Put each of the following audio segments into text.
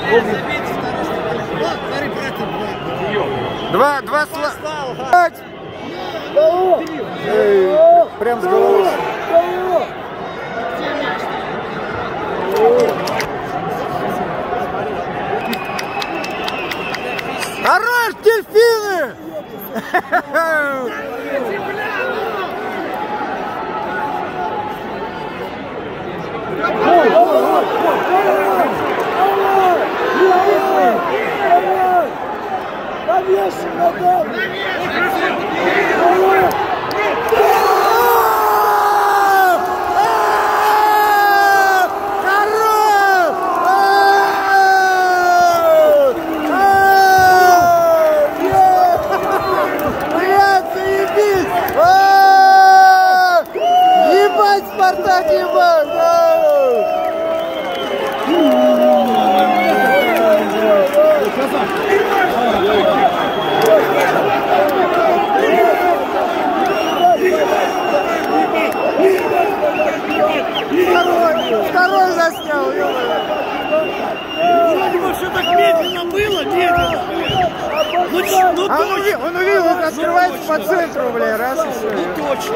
Два слова. Прям с головы. Хорош, дельфины! Спартак, ебать! Второй заснял, ё-моё! Что так медленно было, медленно? Он увидел, это открывается по центру, бля, раз и все. Ну точно.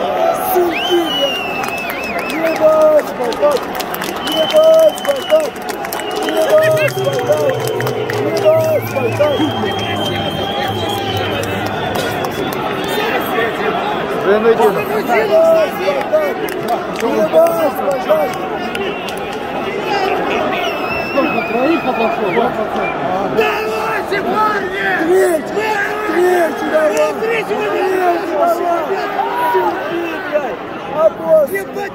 Ебать, Спартак! Ебать, Спартак! Ебать, Спартак! Ебать, Спартак! Вынудил. Ебать, Спартак! Сколько, троих обошел, да, пацан? Давайте, парни! Третий, давай! Третий, давай! Ебать!